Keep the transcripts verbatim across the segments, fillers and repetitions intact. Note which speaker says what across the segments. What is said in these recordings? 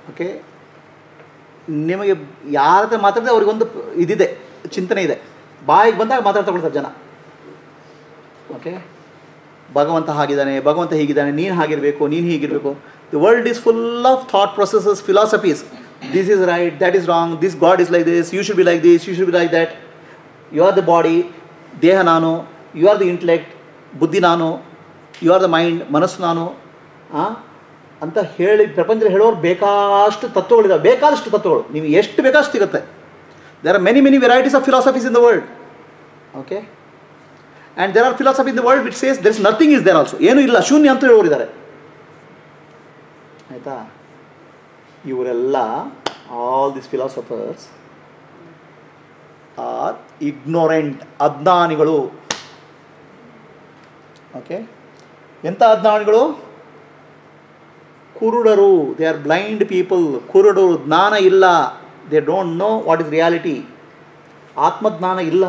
Speaker 1: Okay, ನಿಮಗೆ ಯಾರ ಹತ್ರ ಮಾತಾಡಿದ್ರೆ ಅವ್ರಿಗೊಂದು ಇದಿದೆ, ಚಿಂತನೆ ಇದೆ, ಬಾಯಿಗೆ ಬಂದಾಗ ಮಾತಾಡ್ತಗೊಳ್ತಾರೆ ಜನ. ಓಕೆ, ಭಗವಂತ ಹಾಗಿದ್ದಾನೆ, ಭಗವಂತ ಹೀಗಿದ್ದಾನೆ, ನೀನು ಹಾಗಿರಬೇಕು, ನೀನು ಹೀಗಿರಬೇಕು. The world is full of thought processes, philosophies. This is right, that is wrong, this god is like this, you should be like this, you should be like that. You are the body, ದೇಹ ನಾನು, you are the intellect, ಬುದ್ಧಿ ನಾನು, you are the mind, ಮನಸ್ಸು ನಾನು ಅಂತ ಹೇಳಿ ಪ್ರಪಂಚದಲ್ಲಿ ಹೇಳೋರು ಬೇಕಾಷ್ಟು ತತ್ವಗಳಿದ್ದಾವೆ, ಬೇಕಾದಷ್ಟು ತತ್ವಗಳು, ನೀವು ಎಷ್ಟು ಬೇಕಾಷ್ಟು ಸಿಗುತ್ತೆ. There are many many varieties of philosophies in the world. Okay, and there are philosophy in the world which says there is nothing is there also, ಏನೂ ಇಲ್ಲ, ಶೂನ್ಯ ಅಂತ ಹೇಳೋರಿದ್ದಾರೆ. ಆಯಿತಾ? ಇವರೆಲ್ಲ all this philosophers are ignorant, ಅಜ್ಞಾನಿಗಳು. Okay, ಎಂಥ ಅಜ್ಞಾನಿಗಳು? ಕುರುಡರು. They are blind people. ಕುರುಡರು, ಜ್ಞಾನ ಇಲ್ಲ, they don't know what is reality. ಆತ್ಮಜ್ಞಾನ ಇಲ್ಲ,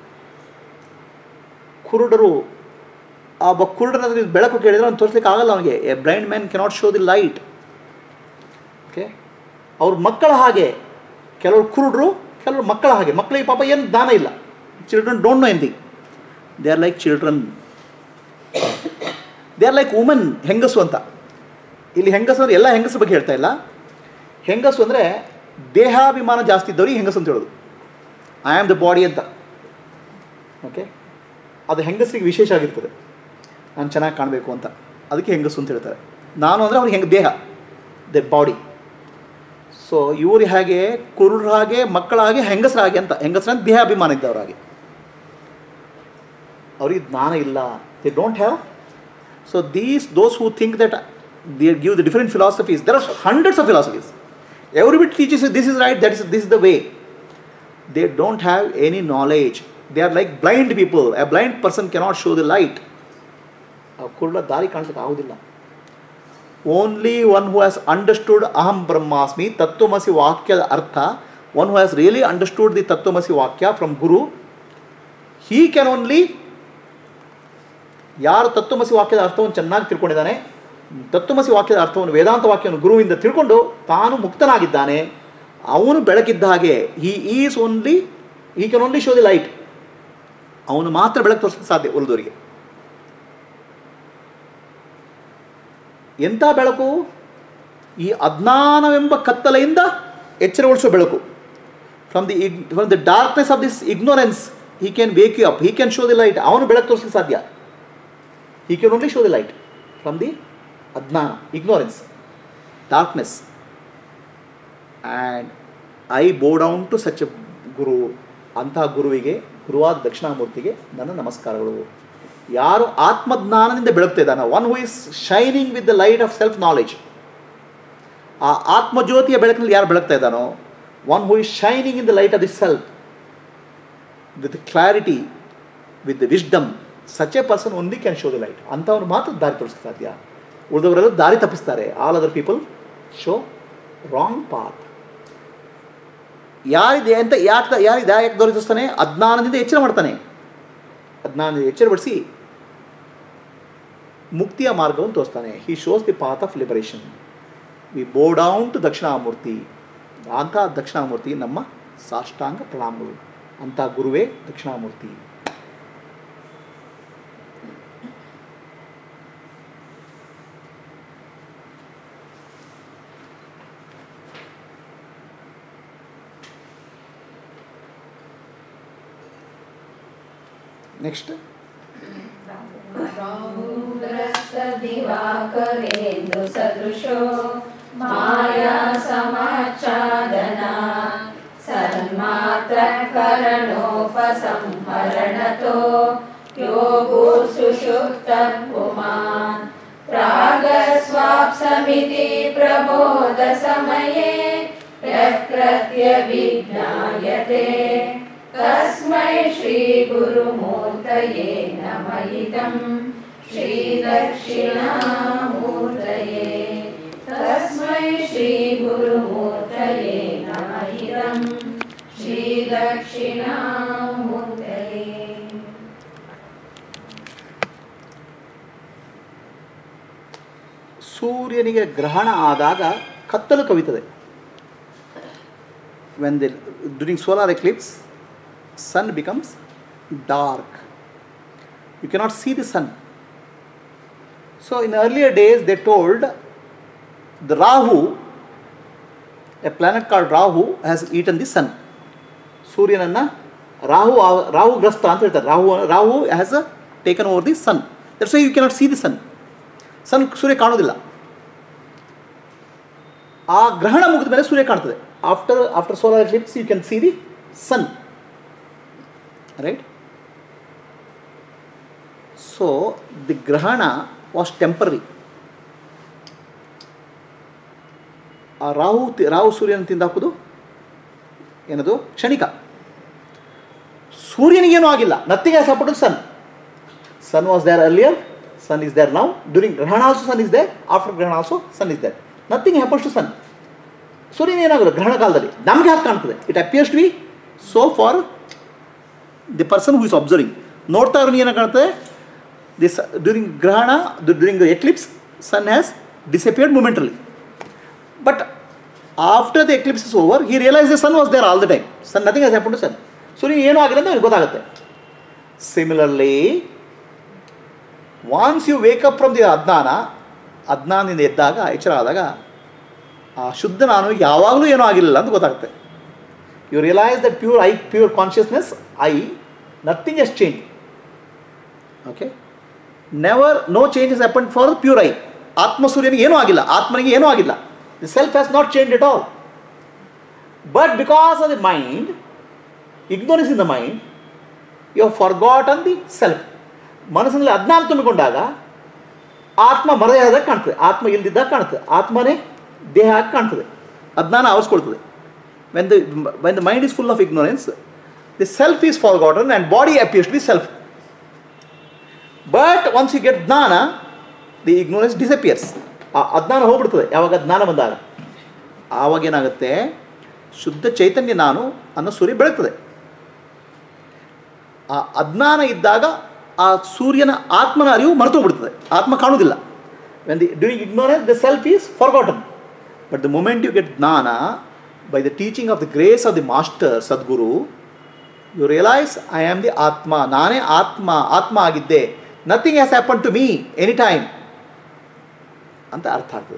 Speaker 1: ಕುರುಡರು. ಆ ಒಬ್ಬ ಕುರುಡನ ಬೆಳಕು ಕೇಳಿದರೆ ಅವ್ನು ತೋರಿಸ್ಲಿಕ್ಕೆ ಆಗಲ್ಲ ಅವನಿಗೆ. A blind man cannot show the light. Okay, ಅವ್ರ ಮಕ್ಕಳ ಹಾಗೆ, ಕೆಲವರು ಕುರುಡರು, ಕೆಲವರು ಮಕ್ಕಳ ಹಾಗೆ. ಮಕ್ಕಳಿಗೆ ಪಾಪ ಏನು ಜ್ಞಾನ ಇಲ್ಲ. Children don't know anything. They are like children. They are like woman, ಹೆಂಗಸು ಅಂತ. ಇಲ್ಲಿ ಹೆಂಗಸು ಅಂದರೆ ಎಲ್ಲ ಹೆಂಗಸರ ಬಗ್ಗೆ ಹೇಳ್ತಾ ಇಲ್ಲ. ಹೆಂಗಸು ಅಂದರೆ ದೇಹಾಭಿಮಾನ ಜಾಸ್ತಿ ಇದ್ದವ್ರಿಗೆ ಹೆಂಗಸು ಅಂತ ಹೇಳೋದು. ಐ ಆಮ್ ದ ಬಾಡಿ ಅಂತ. ಓಕೆ, ಅದು ಹೆಂಗಸರಿಗೆ ವಿಶೇಷ ಆಗಿರ್ತದೆ. ನಾನು ಚೆನ್ನಾಗಿ ಕಾಣಬೇಕು ಅಂತ, ಅದಕ್ಕೆ ಹೆಂಗಸು ಅಂತ ಹೇಳ್ತಾರೆ. ನಾನು ಅಂದರೆ ಅವ್ರಿಗೆ ಹೆಂಗೆ ದೇಹ, ದ ಬಾಡಿ. ಸೊ ಇವರು ಹಾಗೆ, ಕುರುಡ್ರ ಹಾಗೆ, ಮಕ್ಕಳ ಹಾಗೆ, ಹೆಂಗಸರ ಹಾಗೆ ಅಂತ. ಹೆಂಗಸರ ಅಂತ ದೇಹಾಭಿಮಾನ ಇದ್ದವ್ರ ಹಾಗೆ. ಅವ್ರಿಗೆ ಜ್ಞಾನ ಇಲ್ಲ. They don't have. So these those who think that they give the different philosophies. There are hundreds of philosophies. Everybody teaches you this is right, that is this is the way. They don't have any knowledge. They are like blind people. A blind person cannot show the light. ಆ ಕುರುಡ ದಾರಿ ಕಾಣಿಸಲಿಕ್ಕೆ ಆಗೋದಿಲ್ಲ. Only one who has understood aham brahmasmi, tatvamasi ವಾಕ್ಯದ ಅರ್ಥ, one who has really understood the tatvamasi ವಾಕ್ಯ from Guru, he can only, ಯಾರು ತತ್ವಮಸಿ ವಾಕ್ಯದ ಅರ್ಥವನ್ನು ಚೆನ್ನಾಗಿ ತಿಳ್ಕೊಂಡಿದ್ದಾನೆ, ತತ್ವಮಸಿ ವಾಕ್ಯದ ಅರ್ಥವನ್ನು, ವೇದಾಂತ ವಾಕ್ಯವನ್ನು ಗುರುವಿಂದ ತಿಳ್ಕೊಂಡು ತಾನು ಮುಕ್ತನಾಗಿದ್ದಾನೆ, ಅವನು ಬೆಳಕಿದ್ದ ಹಾಗೆ. He is only, he can only show the light. ಅವನು ಮಾತ್ರ ಬೆಳಕು ತೋರಿಸಲಿಕ್ಕೆ ಸಾಧ್ಯ ಉಳಿದವರಿಗೆ. ಎಂಥ ಬೆಳಕು? ಈ ಅಜ್ಞಾನವೆಂಬ ಕತ್ತಲೆಯಿಂದ ಎಚ್ಚರಗೊಳಿಸುವ ಬೆಳಕು. ಫ್ರಮ್ ದಿ ಇಗ್ from the darkness of this ignorance he can wake you up, he can show the light. ಅವನು ಬೆಳಕು ತೋರಿಸಲಿಕ್ಕೆ ಸಾಧ್ಯ. He can only show the light from the ಅಜ್ಞಾನ, ignorance, darkness. And I bow down to such a guru. ಅಂತಹ ಗುರುವಿಗೆ, ಗುರುವಾದ ದಕ್ಷಿಣಾಮೂರ್ತಿಗೆ ನನ್ನ ನಮಸ್ಕಾರಗಳು. ಯಾರು ಆತ್ಮಜ್ಞಾನದಿಂದ ಬೆಳಗ್ತಾ ಇದ್ದಾನೆ, one who is shining with the light of self knowledge, ಆ ಆತ್ಮಜ್ಯೋತಿಯ ಬೆಳಕಿನಲ್ಲಿ ಯಾರು ಬೆಳಗ್ತಾ ಇದ್ದಾನೋ, one who is shining in the light of the self with clarity, with the wisdom, such a person only can show the light. ಅಂಥವ್ರು ಮಾತ್ರ ದಾರಿ ತೋರಿಸ್ಲಿಕ್ಕೆ ಸಾಧ್ಯ. ಉಳಿದವರೆಲ್ಲ ದಾರಿ ತಪ್ಪಿಸ್ತಾರೆ. All other people show wrong path. ಯಾರಿದೆ ಅಂತ ಯಾಕೆ ಯಾರಿಗೆ ಯಾಕೆ ದಾರಿ ತೋರಿಸ್ತಾನೆ? ಅಜ್ಞಾನದಿಂದ ಎಚ್ಚರ ಮಾಡ್ತಾನೆ. ಅಜ್ಞಾನದಿಂದ ಎಚ್ಚರಪಡಿಸಿ ಮುಕ್ತಿಯ ಮಾರ್ಗವನ್ನು ತೋರಿಸ್ತಾನೆ. He shows the path of liberation. We bow down to Dakshinamurthy. ಅಂಥ ದಕ್ಷಿಣಾಮೂರ್ತಿ ನಮ್ಮ ಸಾಷ್ಟಾಂಗ ಪ್ರಣಾಮಗಳು. ಅಂಥ ಗುರುವೇ ದಕ್ಷಿಣಾಮೂರ್ತಿ. ನೆಕ್ಸ್ಟ್
Speaker 2: ದಿವಾಕರೇಂದು ಸದೃಶೋ ಮಾಯಾ ಸಮಾಚ್ಛಾದನ ಸನ್ಮಾತ್ರ ಕರಣೋಪಸಂಹರಣತೋ ಯೋಗೋ ಸುಷುಪ್ತ ಪುಮಾನ್ ಪ್ರಾಗಸ್ವಾಪ್ಸಮಿತಿ ಪ್ರಬೋಧ ಸಮಯೇ ಪ್ರತ್ಯವಿಜ್ಞಾಯತೆ ತಸ್ಮೈ ಶ್ರೀ ಗುರುಮೂರ್ತಯೇ ನಮಃ ಇದಂ ಶ್ರೀ ದಕ್ಷಿಣಾಮೂರ್ತಯೇ. ತಸ್ಮೈ ಶ್ರೀ ಗುರುಮೂರ್ತಯೇ ನಮಃ ಇದಂ ಶ್ರೀ ದಕ್ಷಿಣಾಮೂರ್ತಯೇ.
Speaker 1: ಸೂರ್ಯನಿಗೆ ಗ್ರಹಣ ಆದಾಗ ಕತ್ತಲು ಕವಿತದೆ. When the during solar eclipse, sun becomes dark. You cannot see the sun. So in earlier days they told the Rahu, a planet called Rahu, has eaten the sun. Suryananna Rahu Rahu grasta anta ಹೇಳ್ತಾರೆ. Rahu Rahu has uh, taken over the sun. That's why you cannot see the sun. Sun ಸೂರ್ಯ ಕಾಣೋದಿಲ್ಲ. ಆ ಗ್ರಹಣ ಮುಗಿದ ಮೇಲೆ ಸೂರ್ಯ ಕಾಣ್ತದೆ. After after solar eclipse you can see the sun. Right? So the grahana was temporary. ಆ ರಾಹು ರಾಹು ಸೂರ್ಯನ ತಿಂದಾಕೋದು ಏನದು ಕ್ಷಣಿಕ. ಸೂರ್ಯನಿಗೇನೂ ಆಗಿಲ್ಲ. Nothing has happened to sun. Sun was there earlier, sun is there now. During ಗ್ರಹಣ also sun is there, after ಗ್ರಹಣ also sun is there. Nothing happens to sun. ಸೂರ್ಯನ ಏನಾಗೋದು ಗ್ರಹಣ ಕಾಲದಲ್ಲಿ ನಮಗೆ ಹಾಕಿ ಕಾಣ್ತದೆ. It appears to be so for the person who is observing. ನೋಡ್ತಾ ಇರೋನು ಏನಾಗ ಕಾಣ್ತದೆ, ದಿಸ್ ಡ್ಯೂರಿಂಗ್ ಗ್ರಹಣ during the eclipse sun has disappeared momentarily. But after the eclipse is over, he realized the sun was there all the time. Sun, nothing has happened to sun. So he ಏನು ಆಗಿಲ್ಲ ಅಂತ ಅವನಿಗೆ ಗೊತ್ತಾಗುತ್ತೆ. Similarly, once you wake up from the ಅಜ್ಞಾನ, ಅಜ್ಞಾನದಿಂದ ಎದ್ದಾಗ ಎಚ್ಚರ ಆದಾಗ ಆ ಶುದ್ಧ ನಾನು ಯಾವಾಗಲೂ ಏನೂ ಆಗಿಲ್ಲ ಅಂತ ಗೊತ್ತಾಗುತ್ತೆ. You realize that pure I, pure consciousness, I, nothing has changed. Okay? Never, no change has happened for pure I. ಆತ್ಮ ಸೂರ್ಯನಿಗೆ ಏನೂ ಆಗಿಲ್ಲ, ಆತ್ಮನಿಗೆ ಏನೂ ಆಗಿಲ್ಲ. The self has not changed at all. But because of the mind, ignorance in the mind, you have forgotten the self. ಮನಸ್ಸಿನಲ್ಲಿ ಅಜ್ಞಾನ ತುಂಬಿಕೊಂಡಾಗ ಆತ್ಮ ಮರೆಯಾದಾಗ ಕಾಣ್ತದೆ, ಆತ್ಮ ಇಲ್ದಿದ್ದಾಗ ಕಾಣ್ತದೆ, ಆತ್ಮನೇ ದೇಹ ಆಗಿ ಕಾಣ್ತದೆ, ಅಜ್ಞಾನ ಆವರಿಸ್ಕೊಳ್ತದೆ. When the, when the mind is full of ignorance, the self is forgotten and body appears to be self. But once you get ಜ್ಞಾನ, the ignorance disappears. ಆ ಅಜ್ಞಾನ ಹೋಗ್ಬಿಡ್ತದೆ. ಯಾವಾಗ ಜ್ಞಾನ ಬಂದಾಗ ಆವಾಗೇನಾಗುತ್ತೆ, ಶುದ್ಧ ಚೈತನ್ಯ ನಾನು ಅನ್ನೋ ಸೂರ್ಯ ಬೆಳಗ್ತದೆ. ಆ ಅಜ್ಞಾನ ಇದ್ದಾಗ ಆ ಸೂರ್ಯನ ಆತ್ಮನ ಅರಿವು ಮರೆತೋಗ್ಬಿಡ್ತದೆ, ಆತ್ಮ ಕಾಣುವುದಿಲ್ಲ. When the during ignorance the self is forgotten. But the moment you get ಜ್ಞಾನ by the teaching of the grace of the master Sadguru, you realise I am the atma, ನಾನೇ ಆತ್ಮ, ಆತ್ಮ ಆಗಿದ್ದೆ, nothing has happen to me any time ಅಂತ ಅರ್ಥ ಆಗ್ತದೆ.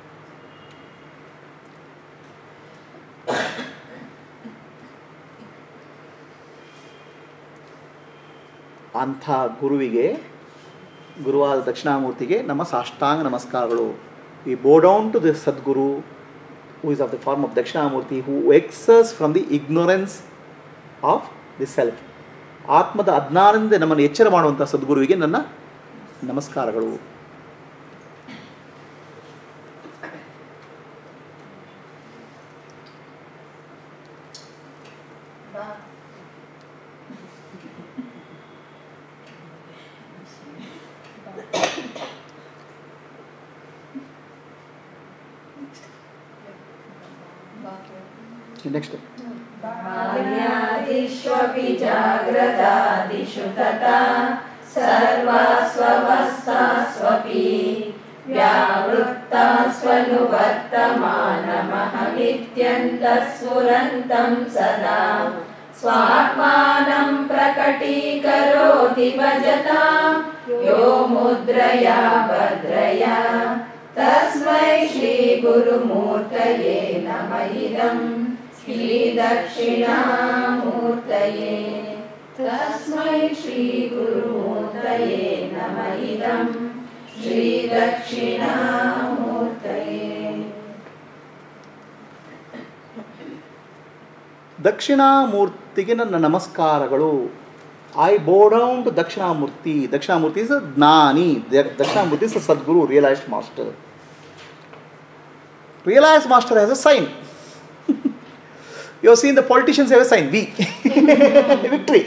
Speaker 1: ಅಂಥ ಗುರುವಿಗೆ, ಗುರುವಾದ ದಕ್ಷಿಣಾಮೂರ್ತಿಗೆ ನಮ್ಮ ಸಾಷ್ಟಾಂಗ ನಮಸ್ಕಾರಗಳು. We bow down to the Sadguru who is of the form of Dakshinamurthy, who excess from the ignorance of the self. ಆತ್ಮದ ಅಜ್ಞಾನದಿಂದ ನಮ್ಮನ್ನು ಎಚ್ಚರ ಮಾಡುವಂಥ ಸದ್ಗುರುವಿಗೆ ನನ್ನ ನಮಸ್ಕಾರಗಳು. Next.
Speaker 2: भाग्यादिष्वपि जाग्रदादिषु तथा सर्वास्वस्थास्वपि व्यावृत्तास्वनुवर्तमानमहमित्यन्तः सदा स्वात्मानं प्रकटीकरोति भजतां यो मुद्रया भद्रया तस्मै श्रीगुरुमूर्तये नमः इदं श्रीदक्षिणामूर्तये तस्मै श्रीगुरुमूर्तये नमः इदं श्रीदक्षिणामूर्तये.
Speaker 1: ದಕ್ಷಿಣಾಮೂರ್ತಿಗೆ ನನ್ನ ನಮಸ್ಕಾರಗಳು. I bow down to Dakshinamurthy. Dakshinamurthy is a jnani. Dakshinamurthy is a Sadguru, realized master. Realized master has a sign. You have seen the politicians have a sign, V. Victory.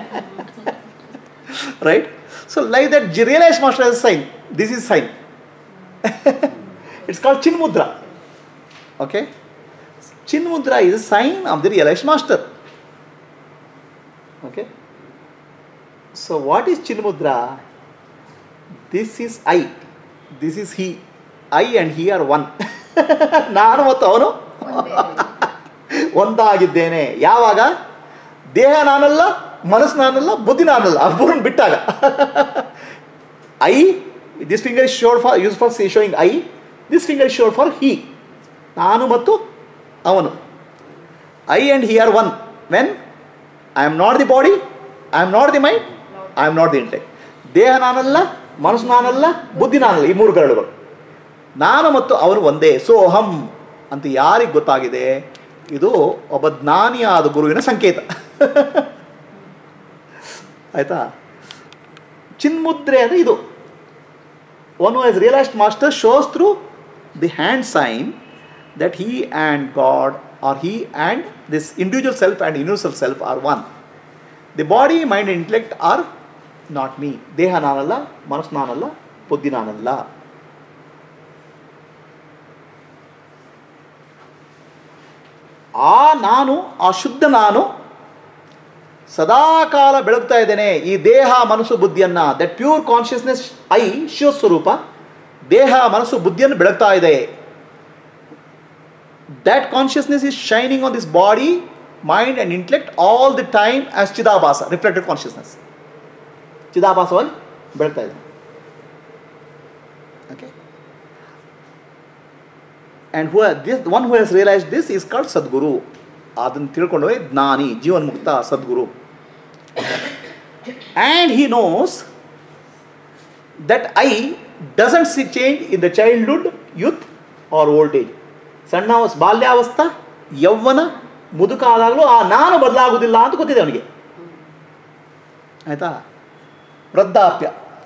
Speaker 1: Right? So like that, realized master has a sign. This is sign. It's called Chin Mudra. Okay? Chin Mudra is a sign of the realized master. Okay? So what is Chin Mudra? This is I. This is he. I and he are one. ನಾನು ಮತ್ತು ಅವನು ಒಂದಾಗಿದ್ದೇನೆ. ಯಾವಾಗ? ದೇಹ ನಾನಲ್ಲ, ಮನಸ್ಸು ನಾನಲ್ಲ, ಬುದ್ಧಿ ನಾನಲ್ಲ, ಅಬ್ಬರನ್ನು ಬಿಟ್ಟಾಗ. I, this finger is showed for use for showing I, this finger is showed for he. ನಾನು ಮತ್ತು ಅವನು, I and he are one. When I am not the body, I am not the mind, I am not the intellect. ದೇಹ ನಾನಲ್ಲ, ಮನಸ್ಸು ನಾನಲ್ಲ, ಬುದ್ಧಿ ನಾನಲ್ಲ, ಈ ಮೂರು ಕರಳುಗಳು. ನಾನು ಮತ್ತು ಅವನು ಒಂದೇ. ಸೋಹಂ ಅಂತ ಯಾರಿಗೆ ಗೊತ್ತಾಗಿದೆ? ಇದು ಒಬ್ಬ ಜ್ಞಾನಿಯಾದ ಗುರುವಿನ ಸಂಕೇತ. ಆಯಿತಾ? ಚಿನ್ಮುದ್ರೆ ಅಂದರೆ ಇದು. One who has realized master shows through the hand sign that he and God, or he and this individual self and universal self are one. The body, mind and intellect are not me. ದೇಹ ನಾನಲ್ಲ, ಮನಸ್ಸು ನಾನಲ್ಲ, ಬುದ್ಧಿ ನಾನಲ್ಲ. ಆ ನಾನು, ಆ ಶುದ್ಧ ನಾನು ಸದಾಕಾಲ ಬೆಳಗ್ತಾ ಇದ್ದೇನೆ ಈ ದೇಹ ಮನಸ್ಸು ಬುದ್ಧಿಯನ್ನು. ದಟ್ ಪ್ಯೂರ್ ಕಾನ್ಷಿಯಸ್ನೆಸ್ ಐ, ಶಿವಸ್ವರೂಪ, ದೇಹ ಮನಸ್ಸು ಬುದ್ಧಿಯನ್ನು ಬೆಳಗ್ತಾ ಇದೆ. That consciousness is shining on this body, mind and intellect all the time as Chidabhasa, reflected consciousness. Chidabhasavali ಬೆಳಗ್ತಾ ಇದೆ. Okay? And who has, this, one who has realized this is called Sadguru. ಅದನ್ನು ತಿಳ್ಕೊಂಡವೇ ಜ್ಞಾನಿ, ಜೀವನ್ಮುಕ್ತ ಸದ್ಗುರು. And he knows that I doesn't see change in the childhood, youth or old age. ಸಣ್ಣ ಬಾಲ್ಯಾವಸ್ಥಾ, ಯೌವನ, ಮುದುಕ ಆದಾಗಲೂ ಆ ನಾನು ಬದಲಾಗುವುದಿಲ್ಲ ಅಂತ ಗೊತ್ತಿದೆ ಅವನಿಗೆ. ಆಯಿತಾ? ವೃದ್ಧಾಪ್ಯ,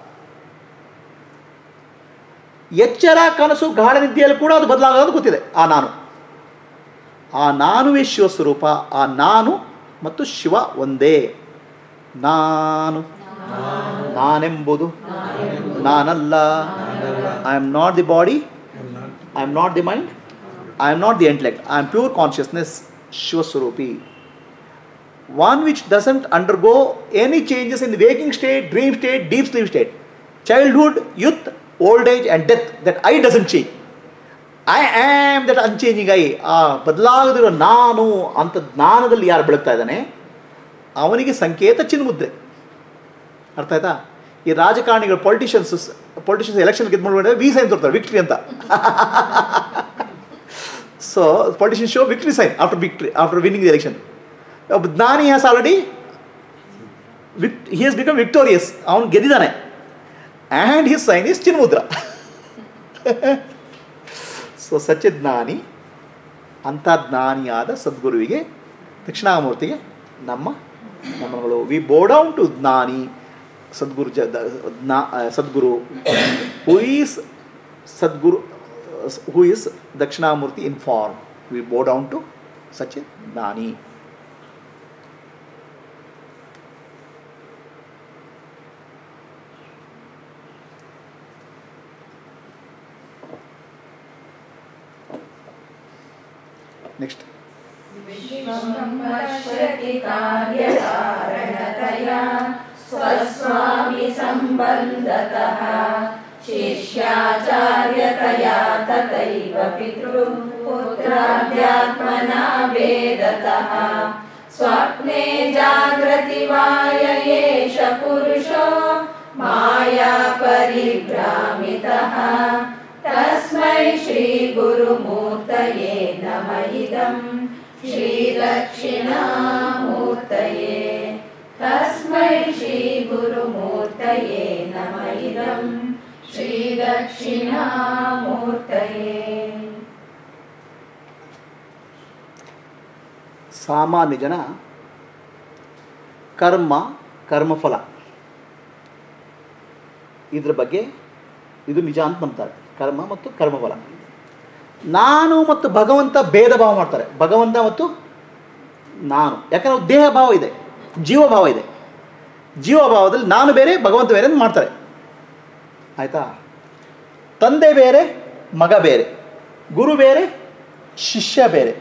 Speaker 1: ಎಚ್ಚರ, ಕನಸು, ಗಾಢ ನಿದ್ದೆಯಲ್ಲಿ ಕೂಡ ಅದು ಬದಲಾಗೋದು ಗೊತ್ತಿದೆ ಆ ನಾನು. ಆ ನಾನುವೇ ಶಿವಸ್ವರೂಪ. ಆ ನಾನು ಮತ್ತು ಶಿವ ಒಂದೇ. ನಾನು ನಾನೆಂಬುದು ನಾನಲ್ಲ. I am not the body, I am not the mind, I am not the intellect. I am pure consciousness, Shiva Swarupi. One which doesn't undergo any changes in the waking state, dream state, deep sleep state. Childhood, youth, old age and death. That I doesn't change. I am that unchanging I. ಆ ಬದಲಾಗದಿರೋ ನಾನು ಅಂತ ಜ್ಞಾನದಲ್ಲಿ ಯಾರು ಬೆಳಗ್ತಾ ಇದ್ದಾನೆ ಅವನಿಗೆ ಸಂಕೇತ ಚಿನ್ಮುದ್ರೆ. ಅರ್ಥ ಆಯ್ತಾ? ಈ ರಾಜಕಾರಣಿಗಳು, ಪೊಲಿಟಿಷಿಯನ್ಸ್ ಪೊಲಿಟಿಷಿಯನ್ಸ್ ಎಲೆಕ್ಷನ್ ಗೆದ್ದು ಮಾಡ್ಕೊಂಡ್ರೆ ವಿ ಸೈನ್ ತೋರ್ತಾರೆ, ವಿಕ್ಟ್ರಿ ಅಂತ. So politicians show victory sign after victory, after winning the election. Gnani has already, he has become victorious. ಅವನು ಗೆದ್ದಿದ್ದಾನೆ. And his sign is ಚಿನ್ಮುದ್ರ. ಸೊ ಸಚ್ಯ ಜ್ಞಾನಿ, ಅಂಥ ಜ್ಞಾನಿಯಾದ ಸದ್ಗುರುವಿಗೆ, ದಕ್ಷಿಣಾಮೂರ್ತಿಗೆ ನಮ್ಮ ನಮನಗಳು. V bow down to jnani Sadguru ಜ Sadguru who is Sadguru, who is Dakshinamurti in form. We bow down to such a Gnani. Next.
Speaker 2: Vishwamashati karyakaranataya swaswami sambandataha ಶಿಷ್ಯಾಚಾರ್ಯತಯಾ ತಥೈವ ಪಿತೃ ಪುತ್ರಾಧ್ಯಾತ್ಮನಾ ವೇದತಃ ಸ್ವಪ್ನೆ ಜಾಗೃತಿ ವಾಯ ಏಷ ಪುರುಷೋ ಮಾಯಾ ಪರಿಭ್ರಾಮಿತಃ ತಸ್ಮೈ ಶ್ರೀ ಗುರುಮೂರ್ತಯೇ ನಮಃ ಇದಂ ಶ್ರೀ ದಕ್ಷಿಣಾಮೂರ್ತಯೇ. ತಸ್ಮೈ ಶ್ರೀ ಗುರುಮೂರ್ತಯೇ ನಮಃ ಇದಂ ಶ್ರೀ ದಕ್ಷಿಣಾಮೂರ್ತಯೇ.
Speaker 1: ಸಾಮಾನ್ಯ ಜನ ಕರ್ಮ, ಕರ್ಮಫಲ ಇದ್ರ ಬಗ್ಗೆ ಇದು ನಿಜ ಅಂತ ನಂಬ್ತಾರೆ. ಕರ್ಮ ಮತ್ತು ಕರ್ಮಫಲ. ನಾನು ಮತ್ತು ಭಗವಂತ ಭೇದ ಭಾವ ಮಾಡ್ತಾರೆ. ಭಗವಂತ ಮತ್ತು ನಾನು, ಯಾಕಂದರೆ ದೇಹ ಭಾವ ಇದೆ, ಜೀವಭಾವ ಇದೆ. ಜೀವಭಾವದಲ್ಲಿ ನಾನು ಬೇರೆ, ಭಗವಂತ ಬೇರೆ ಅಂತ ಮಾಡ್ತಾರೆ. ಆಯಿತಾ? ತಂದೆ ಬೇರೆ, ಮಗ ಬೇರೆ, ಗುರು ಬೇರೆ, ಶಿಷ್ಯ ಬೇರೆ.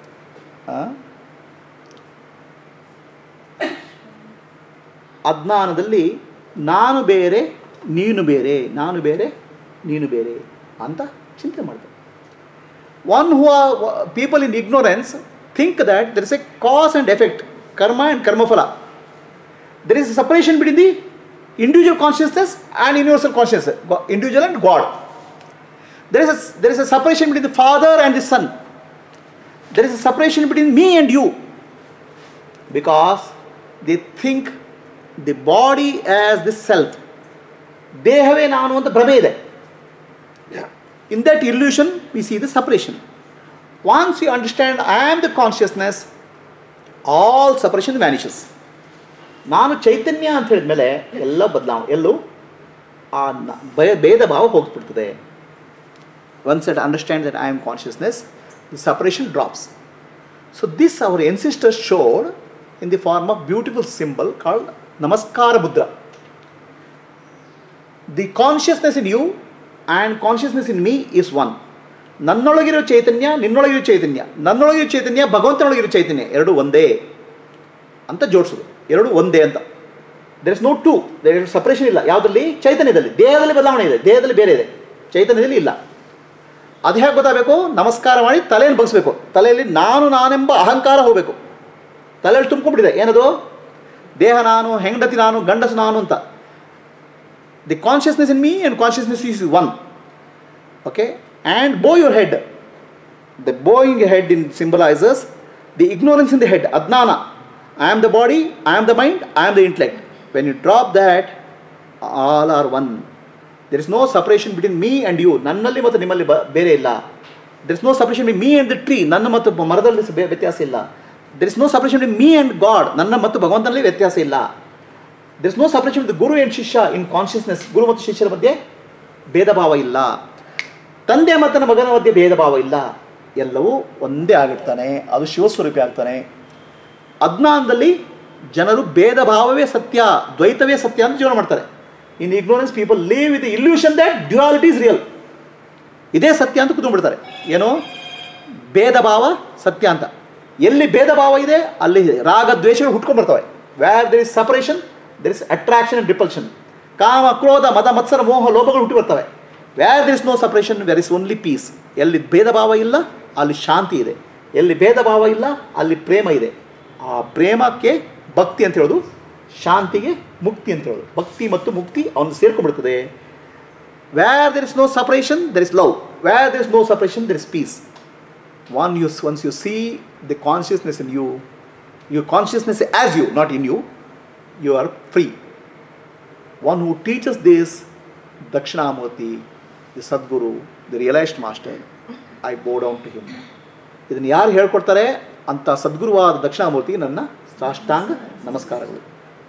Speaker 1: ಅಜ್ಞಾನದಲ್ಲಿ ನಾನು ಬೇರೆ, ನೀನು ಬೇರೆ, ನಾನು ಬೇರೆ, ನೀನು ಬೇರೆ ಅಂತ ಚಿಂತೆ ಮಾಡ್ತಾರೆ. One who are people in ignorance think that there is a cause and effect, karma and karma phala. There is a separation between the individual consciousness and universal consciousness, individual and God. There is a, there is a separation between the father and the son. There is a separation between me and you. Because they think the body as the self. Dehave nanu anta bhrame ide. In that illusion, we see the separation. Once you understand I am the consciousness, all separation vanishes. ನಾನು ಚೈತನ್ಯ ಅಂತ ಹೇಳಿದ್ಮೇಲೆ ಎಲ್ಲ ಬದಲಾವಣೆ ಎಲ್ಲೂ ಆ ಭೇದ ಭಾವ ಹೋಗ್ಬಿಡ್ತದೆ. Once I understand that I am consciousness, the separation drops. So this our ancestors showed in the form of beautiful symbol called Namaskara Mudra. The consciousness in you and consciousness in me is one. ನನ್ನೊಳಗಿರೋ ಚೈತನ್ಯ ನಿನ್ನೊಳಗಿರೋ ಚೈತನ್ಯ, ನನ್ನೊಳಗಿರೋ ಚೈತನ್ಯ ಭಗವಂತನೊಳಗಿರೋ ಚೈತನ್ಯ ಎರಡು ಒಂದೇ ಅಂತ ಜೋಡಿಸೋದು. ಎರಡು ಒಂದೇ ಅಂತ. There is no two, there is separation ಇಲ್ಲ. ಯಾವುದರಲ್ಲಿ? ಚೈತನ್ಯದಲ್ಲಿ. ದೇಹದಲ್ಲಿ ಬದಲಾವಣೆ ಇದೆ, ದೇಹದಲ್ಲಿ ಬೇರೆ ಇದೆ, ಚೈತನ್ಯದಲ್ಲಿ ಇಲ್ಲ. ಅದು ಹೇಗೆ ಗೊತ್ತಾಗಬೇಕು? ನಮಸ್ಕಾರ ಮಾಡಿ ತಲೆಯನ್ನು ಬಗ್ಸ್ಬೇಕು. ತಲೆಯಲ್ಲಿ ನಾನು ನಾನೆಂಬ ಅಹಂಕಾರ ಹೋಗಬೇಕು. ತಲೆಯಲ್ಲಿ ತುಂಬ್ಕೊಂಡ್ಬಿಟ್ಟಿದೆ. ಏನದು? ದೇಹ ನಾನು, ಹೆಂಡತಿ ನಾನು, ಗಂಡಸು ನಾನು ಅಂತ. The consciousness in me and consciousness is one. Okay, and bow your head. The bowing head in symbolises the ignorance in the head, ಅಜ್ಞಾನ. I am the body, I am the mind, I am the intellect. When you drop that, all are one. There is no separation between me and you. ನನ್ನಲ್ಲಿ ಮತ್ತು ನಿಮ್ಮಲ್ಲಿ ಬೇರೆ ಇಲ್ಲ. There is no separation between me and the tree. ನನ್ನ ಮತ್ತು ಮರದಲ್ಲಿ ವ್ಯತ್ಯಾಸ ಇಲ್ಲ. There is no separation between me and God. ನನ್ನ ಮತ್ತು ಭಗವಂತನಲ್ಲಿ ವ್ಯತ್ಯಾಸ ಇಲ್ಲ. There is no separation between the Guru and Shishya in consciousness. ಗುರು ಮತ್ತು ಶಿಷ್ಯರ ಮಧ್ಯೆ ಭೇದ ಭಾವ ಇಲ್ಲ. ತಂದೆ ಮತ್ತು ಮಗನ ಮಧ್ಯೆ ಭೇದ ಭಾವ ಇಲ್ಲ. ಎಲ್ಲವೂ ಒಂದೇ ಆಗಿರ್ತಾನೆ. ಅದು ಶಿವಸ್ವರೂಪಿ ಆಗ್ತಾನೆ. ಅಜ್ಞಾನದಲ್ಲಿ ಜನರು ಭೇದ ಭಾವವೇ ಸತ್ಯ, ದ್ವೈತವೇ ಸತ್ಯ ಅಂತ ಜೀವನ ಮಾಡ್ತಾರೆ. In ignorance people live with the illusion that duality is real. ಇದೇ ಸತ್ಯ ಅಂತ ಕೂತ್ಕೊಂಡ್ಬಿಡ್ತಾರೆ. ಏನೋ ಭೇದ ಭಾವ ಸತ್ಯ ಅಂತ. ಎಲ್ಲಿ ಭೇದ ಭಾವ ಇದೆ ಅಲ್ಲಿ ರಾಗ ದ್ವೇಷಗಳು ಹುಟ್ಕೊಂಡ್ಬರ್ತವೆ. Where there is separation there is attraction and repulsion. ಕಾಮ ಕ್ರೋಧ ಮದ ಮತ್ಸರ ಮೋಹ ಲೋಭಗಳು ಹುಟ್ಟಿ ಬರ್ತವೆ. Where there is no separation where is only peace. ಎಲ್ಲಿ ಭೇದ ಭಾವ ಇಲ್ಲ ಅಲ್ಲಿ ಶಾಂತಿ ಇದೆ. ಎಲ್ಲಿ ಭೇದ ಭಾವ ಇಲ್ಲ ಅಲ್ಲಿ ಪ್ರೇಮ ಇದೆ. ಆ ಪ್ರೇಮಕ್ಕೆ ಭಕ್ತಿ ಅಂತ ಹೇಳೋದು, ಶಾಂತಿಗೆ ಮುಕ್ತಿ ಅಂತ ಹೇಳೋದು. ಭಕ್ತಿ ಮತ್ತು ಮುಕ್ತಿ ಅವನು ಸೇರ್ಕೊಂಡ್ಬಿಡ್ತದೆ. Where there is no separation there is love. Where there is no separation there is peace. One you once you see the consciousness in you, your consciousness as you, not in you, you are free. One who teaches this, Dakshinamurti, the Sadguru, the realized master, I bow down to him. ಇದನ್ನು ಯಾರು ಹೇಳ್ಕೊಡ್ತಾರೆ ಅಂತ ಸದ್ಗುರುವಾದ ದಕ್ಷಿಣಾಮೂರ್ತಿ ನನ್ನ ಸಾಷ್ಟಾಂಗ ನಮಸ್ಕಾರಗಳು.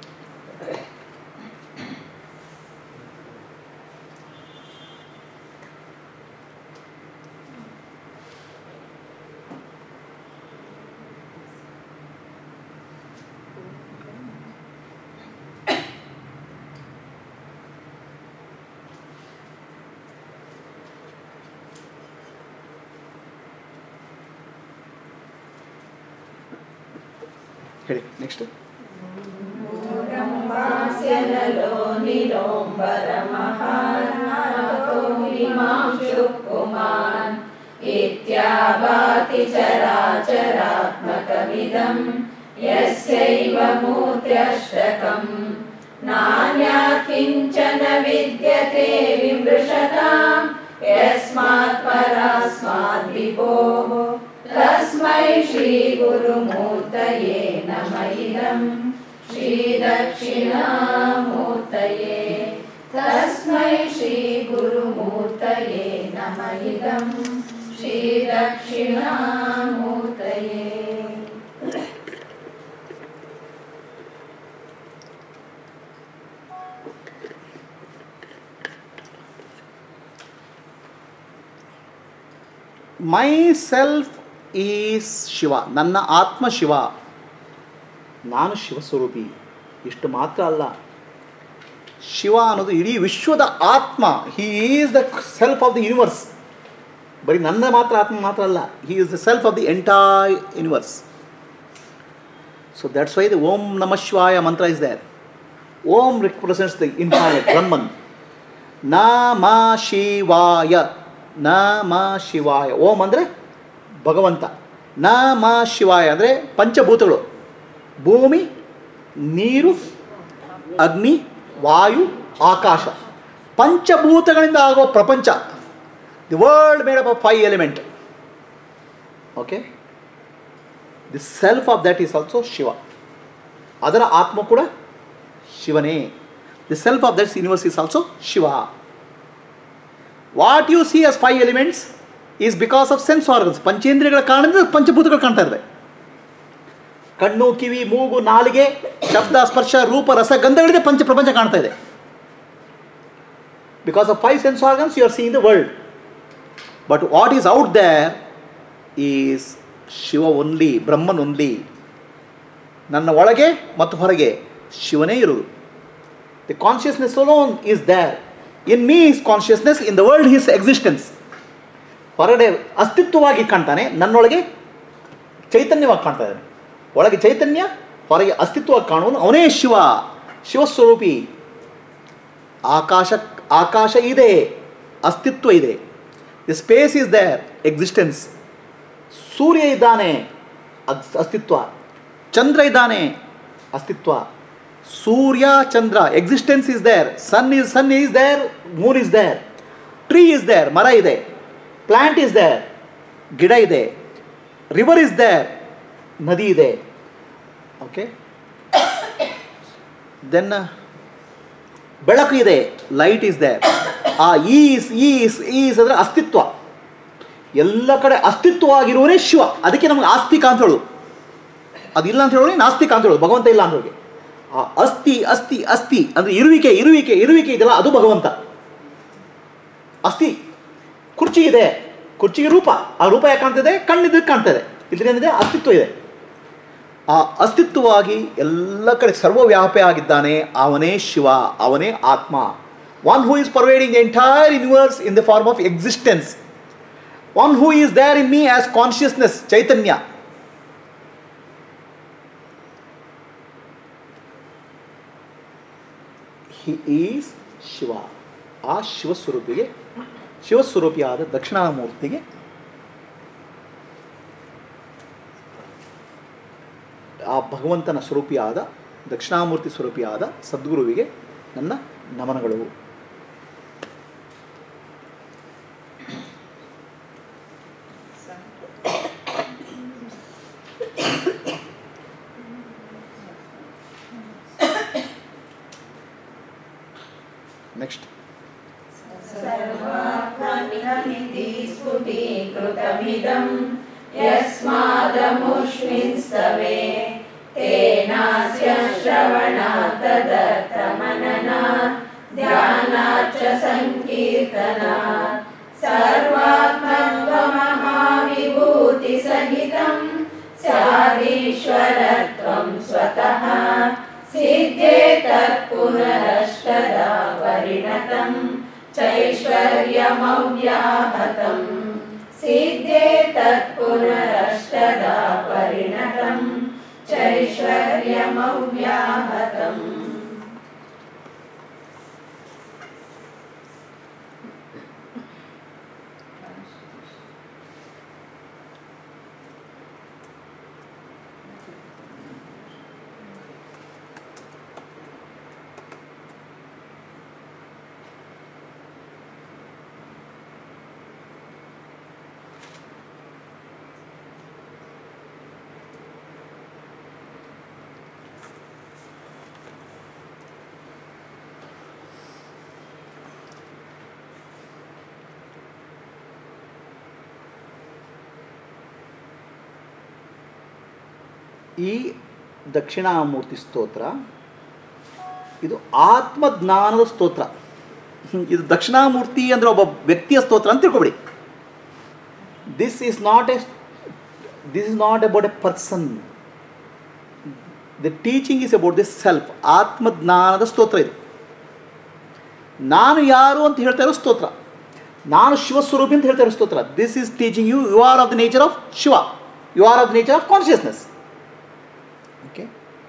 Speaker 1: ಹೇಳಿ next.
Speaker 2: ಇತ್ಯಾಭಾತಿ ಚರಾಚರಾತ್ಮಕವಿದಂ ಯಸ್ಯೈವ ಮೂರ್ತ್ಯಷ್ಟಕಂ ನಾನ್ಯಾತ್ ಕಿಂಚನ ವಿದ್ಯತೆ ವಿಮೃಶತಾಂ ಯಸ್ಮಾತ್ ಪರಾಸ್ಮಾದ್ ವಿಭೋಃ ತಸ್ಮೈ ಶ್ರೀ ಗುರುಮೂರ್ತಯೇ ನಮಃ ಇದಂ ಶ್ರೀ ದಕ್ಷಿಣಾಮೂರ್ತಯೇ ತಸ್ಮೈ ಶ್ರೀ ಗುರುಮೂರ್ತಯೇ ನಮಃ ಇದಂ ಶ್ರೀ ದಕ್ಷಿಣಾಮೂರ್ತಯೇ.
Speaker 1: My self is Shiva. ನನ್ನ ಆತ್ಮ ಶಿವ, ನಾನು ಶಿವಸ್ವರೂಪಿ. ಇಷ್ಟು ಮಾತ್ರ ಅಲ್ಲ, ಶಿವ ಅನ್ನೋದು ಇಡೀ ವಿಶ್ವದ ಆತ್ಮ. He is the self of the universe. ಬರೀ ನನ್ನ ಮಾತ್ರ ಆತ್ಮ ಮಾತ್ರ ಅಲ್ಲ, he is the self of the entire universe. So that's why the Om namah Shivaya mantra is there. Om represents the infinite Brahman. Nama ಶಿವಾಯ, ನಮ ಶಿವಾಯ. ಓಂ ಅಂದರೆ ಭಗವಂತ. ನಮ ಶಿವಾಯ ಅಂದರೆ ಪಂಚಭೂತಗಳು, ಭೂಮಿ, ನೀರು, ಅಗ್ನಿ, ವಾಯು, ಆಕಾಶ. ಪಂಚಭೂತಗಳಿಂದ ಆಗುವ ಪ್ರಪಂಚ. The world made up of five element. Okay, the self of that is also Shiva. ಅದರ ಆತ್ಮ ಕೂಡ ಶಿವನೇ. The self of that universe is also Shiva. What you see as five elements is because of sense organs. ಪಂಚೇಂದ್ರಿಯಗಳ ಕಾರಣದಿಂದ ಪಂಚಭೂತಗಳು ಕಾಣ್ತಾ ಇರ್ತವೆ. ಕಣ್ಣು, ಕಿವಿ, ಮೂಗು, ನಾಲಿಗೆ, ಶಬ್ದ, ಸ್ಪರ್ಶ, ರೂಪ, ರಸ, ಗಂಧಗಳಿದೆ ಪಂಚ ಪ್ರಪಂಚ ಕಾಣ್ತಾ ಇದೆ. Because of five sense organs you are seeing the world. But what is out there is Shiva only, Brahman only. ನನ್ನ ಒಳಗೆ ಮತ್ತು ಹೊರಗೆ ಶಿವನೇ ಇರುವುದು. The consciousness alone is there. In me is consciousness, in the world is existence. ಹೊರಗಡೆ ಅಸ್ತಿತ್ವವಾಗಿ ಕಾಣ್ತಾನೆ, ನನ್ನೊಳಗೆ ಚೈತನ್ಯವಾಗಿ ಕಾಣ್ತಾ ಇದ್ದಾನೆ. ಒಳಗೆ ಚೈತನ್ಯ, ಹೊರಗೆ ಅಸ್ತಿತ್ವವಾಗಿ ಕಾಣುವನು ಅವನೇ ಶಿವ, ಶಿವಸ್ವರೂಪಿ. ಆಕಾಶ ಆಕಾಶ ಇದೆ, ಅಸ್ತಿತ್ವ ಇದೆ. The space is there, existence. ಸೂರ್ಯ ಇದ್ದಾನೆ, ಅಸ್ತಿತ್ವ. ಚಂದ್ರ ಇದ್ದಾನೆ, ಅಸ್ತಿತ್ವ. ಸೂರ್ಯ, ಚಂದ್ರ, existence is there. Sun is sun is there, moon is there. Tree is there, ಮರ ಇದೆ. ಪ್ಲಾಂಟ್ ಈಸ್ ದೇರ್, ಗಿಡ ಇದೆ. ರಿವರ್ ಈಸ್ ದೇರ್, ನದಿ ಇದೆ. ಓಕೆ, ದೆನ್ ಬೆಳಕು ಇದೆ, ಲೈಟ್ ಈಸ್ ದೇರ್. ಆ ಈಸ್ ಈಸ್ ಈಸ್ ಅಂದರೆ ಅಸ್ತಿತ್ವ. ಎಲ್ಲ ಕಡೆ ಅಸ್ತಿತ್ವವಾಗಿರುವನೇ ಶಿವ. ಅದಕ್ಕೆ ನಮಗೆ ಆಸ್ತಿಕ ಅಂತ ಹೇಳೋದು. ಅದಿಲ್ಲ ಅಂತ ಹೇಳೋದು ನಾಸ್ತಿಕ ಅಂತ ಹೇಳೋದು. ಭಗವಂತ ಇಲ್ಲ ಅಂತ ಹೇಳಿ. ಆ ಅಸ್ತಿ ಅಸ್ತಿ ಅಸ್ತಿ ಅಂದರೆ ಇರುವಿಕೆ ಇರುವಿಕೆ ಇರುವಿಕೆ ಇದೆಲ್ಲ ಅದು ಭಗವಂತ. ಅಸ್ತಿ. ಕುರ್ಚಿ ಇದೆ, ಕುರ್ಚಿಗೆ ರೂಪ. ಆ ರೂಪ ಯಾಕೆ ಕಾಣ್ತಿದೆ? ಕಣ್ಣಿದ್ದಕ್ಕೆ ಕಾಣ್ತದೆ. ಇದರೇನಿದೆ? ಅಸ್ತಿತ್ವ ಇದೆ. ಆ ಅಸ್ತಿತ್ವವಾಗಿ ಎಲ್ಲ ಕಡೆ ಸರ್ವವ್ಯಾಪಿ ಆಗಿದ್ದಾನೆ ಅವನೇ ಶಿವ, ಅವನೇ ಆತ್ಮ. One who is pervading the entire universe in the form of existence. One who is there in me as consciousness, ಚೈತನ್ಯ. He is Shiva. ಆ ಶಿವಸ್ವರೂಪಿಗೆ, ಶಿವಸ್ವರೂಪಿಯಾದ ದಕ್ಷಿಣಾಮೂರ್ತಿಗೆ ಆ ಭಗವಂತನ ಸ್ವರೂಪಿಯಾದ ದಕ್ಷಿಣಾಮೂರ್ತಿ ಸ್ವರೂಪಿಯಾದ ಸದ್ಗುರುವಿಗೆ ನನ್ನ ನಮನಗಳು. ನೆಕ್ಸ್ಟ್
Speaker 2: ಸರ್ವಾತ್ಮನಿಧಿ ಸ್ಫುಟೀಕೃತಮಿದಂ ಯಸ್ಮಾದಮುಷ್ಮಿನ್ ಸ್ತವೇ ತೇನಾಸ್ಯ ಶ್ರವಣಾತ್ ತದರ್ಥಮನನಾತ್ ಧ್ಯಾನಾತ್ ಚ ಸಂಕೀರ್ತನಾತ್ ಸರ್ವಾತ್ಮತ್ವಮಹಾವಿಭೂತಿ ಸಹಿತಂ ಸ್ಯಾದೀಶ್ವರತ್ವಂ ಸ್ವತಃ ಸಿದ್ಧೇತತ್ ಪುನರಷ್ಟದಾ ಪರಿಣತಂ ಚೈಶ್ವರ್ಯಮವ್ಯಾಹತಂ. ಸಿದ್ಧೇತತ್ ಪುನರಷ್ಟದಾ ಪರಿಣತಂ ಚೈಶ್ವರ್ಯಮವ್ಯಾಹತಂ.
Speaker 1: ಈ ದಕ್ಷಿಣಾಮೂರ್ತಿ ಸ್ತೋತ್ರ ಇದು ಆತ್ಮಜ್ಞಾನದ ಸ್ತೋತ್ರ. ಇದು ದಕ್ಷಿಣಾಮೂರ್ತಿ ಅಂದರೆ ಒಬ್ಬ ವ್ಯಕ್ತಿಯ ಸ್ತೋತ್ರ ಅಂತ ತಿಳ್ಕೊಬೇಡಿ. This is not a this is not about a person. The teaching is about this self. ಆತ್ಮಜ್ಞಾನದ ಸ್ತೋತ್ರ ಇದು. ನಾನು ಯಾರು ಅಂತ ಹೇಳ್ತಾ ಇರೋ ಸ್ತೋತ್ರ, ನಾನು ಶಿವಸ್ವರೂಪಿ ಅಂತ ಹೇಳ್ತಾ ಇರೋ ಸ್ತೋತ್ರ. This is teaching you you are of the nature of Shiva, you are of the nature of consciousness. Okay,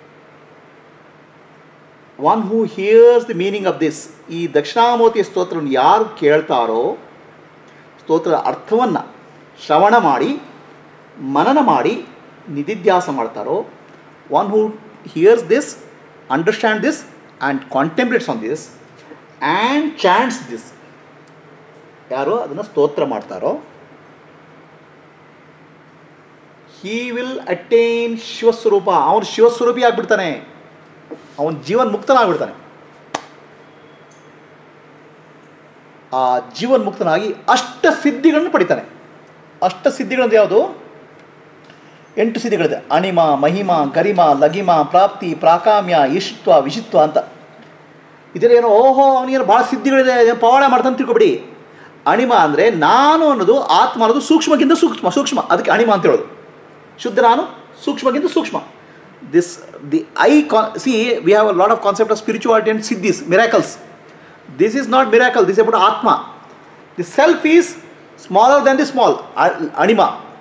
Speaker 1: one who hears the meaning of this. ಈ ದಕ್ಷಿಣಾಮೂರ್ತಿಯ ಸ್ತೋತ್ರವನ್ನು ಯಾರು ಕೇಳ್ತಾರೋ, ಸ್ತೋತ್ರದ ಅರ್ಥವನ್ನು ಶ್ರವಣ ಮಾಡಿ ಮನನ ಮಾಡಿ ನಿಧಿಧ್ಯಾಸ ಮಾಡ್ತಾರೋ, one who hears this, understand this and contemplates on this and chants this, ಯಾರು ಅದನ್ನು ಸ್ತೋತ್ರ ಮಾಡ್ತಾರೋ, ಹೀ ವಿಲ್ ಅಟೈನ್ ಶಿವಸ್ವರೂಪ. ಅವನು ಶಿವಸ್ವರೂಪಿ ಆಗಿಬಿಡ್ತಾನೆ, ಅವನು ಜೀವನ್ ಮುಕ್ತನಾಗ್ಬಿಡ್ತಾನೆ. ಆ ಜೀವನ್ ಮುಕ್ತನಾಗಿ ಅಷ್ಟ ಸಿದ್ಧಿಗಳನ್ನು ಪಡಿತಾನೆ. ಅಷ್ಟ ಸಿದ್ಧಿಗಳಂದ್ರೆ ಯಾವುದು? ಎಂಟು ಸಿದ್ಧಿಗಳಿದೆ. ಅಣಿಮ, ಮಹಿಮ, ಗರಿಮ, ಲಗಿಮ, ಪ್ರಾಪ್ತಿ, ಪ್ರಾಕಾಮ್ಯ, ಇಷ್ಟ್ವ, ವಿಷಿತ್ವ ಅಂತ. ಇದರೇನೋ ಓಹೋ ಅವನಿಗೇನು ಭಾಳ ಸಿದ್ಧಿಗಳಿದೆ, ಪವಾಡ ಮಾಡ್ತಾನೆ ತಿಳ್ಕೊಬಿಡಿ. ಅಣಿಮ ಅಂದರೆ ನಾನು ಅನ್ನೋದು, ಆತ್ಮ ಅನ್ನೋದು ಸೂಕ್ಷ್ಮಗಿಂತ ಸೂಕ್ಷ್ಮ ಸೂಕ್ಷ್ಮ ಅದಕ್ಕೆ ಅಣಿಮ ಅಂತ ಹೇಳೋದು. ಶುದ್ಧ ನಾನು ಸೂಕ್ಷ್ಮಗಿಂತ ಸೂಕ್ಷ್ಮ. This the I can see we have a lot of concept of spirituality and siddhis, miracles. This is not miracle, this about atma. The self is smaller than the small, anima.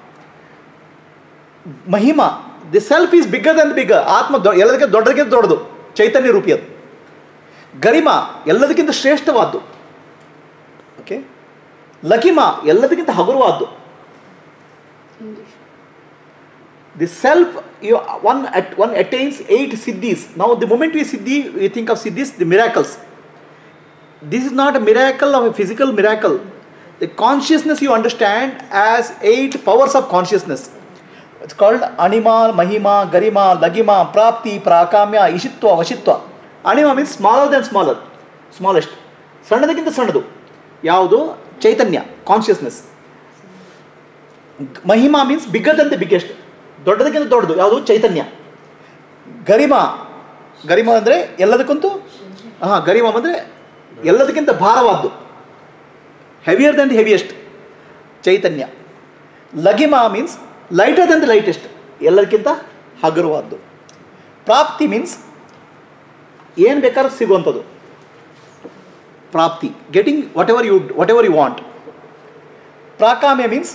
Speaker 1: Mahima, the self is bigger than the bigger, ಆತ್ಮ ದೊ ಎಲ್ಲದಕ್ಕಿಂತ ದೊಡ್ಡದಕ್ಕಿಂತ ದೊಡ್ಡದು, ಚೈತನ್ಯ rupee ಅದು. ಗರಿಮ ಎಲ್ಲದಕ್ಕಿಂತ ಶ್ರೇಷ್ಠವಾದ್ದು. Okay. ಲಕಿಮ ಎಲ್ಲದಕ್ಕಿಂತ ಹಗುರವಾದ್ದು. The self, you, one, at, one attains eight siddhis. Now the moment we siddhi, we think of siddhis, the miracles. This is not a miracle of a physical miracle. The consciousness you understand as eight powers of consciousness. It's called Anima, Mahima, Garima, Lagima, Prapti, Prakamya, Ishitva, Vashitva. Anima means smaller than smaller, smallest. ಸಣ್ಣದಕ್ಕಿಂತ ಸಣ್ಣದು ಯಾವುದು? ಚೈತನ್ಯ, consciousness. Mahima means bigger than the biggest, ದೊಡ್ಡದಕ್ಕಿಂತ ದೊಡ್ಡದು ಯಾವುದು? ಚೈತನ್ಯ. ಗರಿಮ, ಗರಿಮ ಅಂದರೆ ಎಲ್ಲದಕ್ಕಂತೂ, ಹಾಂ ಗರಿಮ ಅಂದರೆ ಎಲ್ಲದಕ್ಕಿಂತ ಭಾರವಾದ್ದು, ಹೆವಿಯರ್ ದೆನ್ ದಿ ಹೆವಿಯೆಸ್ಟ್, ಚೈತನ್ಯ. Laghima means lighter than the lightest, ಎಲ್ಲದಕ್ಕಿಂತ ಹಗುರವಾದ್ದು. ಪ್ರಾಪ್ತಿ ಮೀನ್ಸ್ ಏನು ಬೇಕಾದ್ರೂ ಸಿಗುವಂಥದ್ದು, prapti, getting whatever you whatever you want. Prakamya means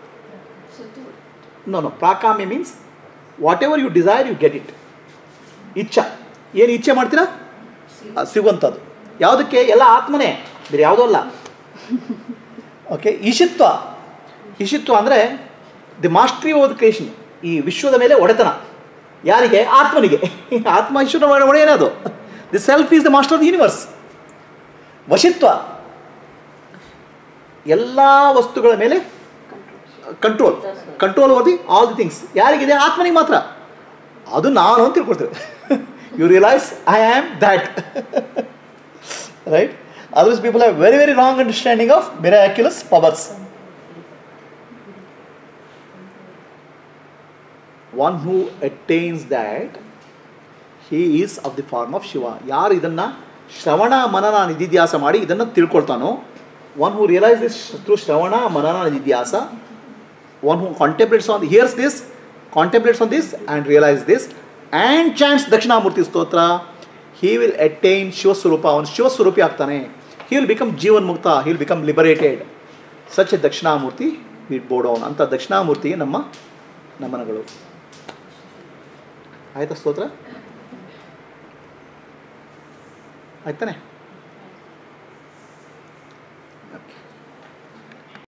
Speaker 1: no no prakamya means whatever you desire you get it. ಇಚ್ಛಾ, ಏನು ಇಚ್ಛೆ ಮಾಡ್ತೀರಾ ಅದು ಸಿಗುವಂಥದ್ದು. ಯಾವುದಕ್ಕೆ? ಎಲ್ಲ ಆತ್ಮನೇ, ಬೇರೆ ಯಾವುದೂ ಅಲ್ಲ. ಓಕೆ. ಈಶಿತ್ವ, ಈಶಿತ್ವ ಅಂದರೆ the mastery over the creation, ಈ ವಿಶ್ವದ ಮೇಲೆ ಒಡೆತನ. ಯಾರಿಗೆ? ಆತ್ಮನಿಗೆ. ಆತ್ಮ ಈಶ್ವರನ ಒಡೆಯನದು. The self is the master of the universe. ವಶಿತ್ವ, ಎಲ್ಲ ವಸ್ತುಗಳ ಮೇಲೆ control, control over the all the things. ಯಾರಿಗಿದೆ? ಆತ್ಮನಿಗೆ ಮಾತ್ರ. ಅದು ನಾನು ಅಂತ ತಿಳ್ಕೊಳ್ತೇವೆ. You realise I am that, right? Others people have very very wrong understanding of miraculous powers. One who attains that he is of the form of Shiva. ಯಾರು ಇದನ್ನು ಶ್ರವಣ ಮನನ ನಿಧಿಧ್ಯಾಸ ಮಾಡಿ ಇದನ್ನು ತಿಳ್ಕೊಳ್ತಾನೋ, one who realise this through shravana ಮನನ ನಿಧಿಧ್ಯಾಸ, one who contemplates on, hears this, contemplates on this and realizes this and chants Dakshinamurti Stotra, he will attain Shivaswarupa. ಅವನು ಶಿವಸ್ವರೂಪಿ ಆಗ್ತಾನೆ. He will become ಜೀವನ್ ಮುಕ್ತ, he will become liberated. Such a Dakshinamurti we bow down. ಅಂತ ದಕ್ಷಿಣಾಮೂರ್ತಿಗೆ ನಮ್ಮ ನಮನಗಳು. ಆಯ್ತಾ ಸ್ತೋತ್ರ? ಆಯ್ತಾನೆ?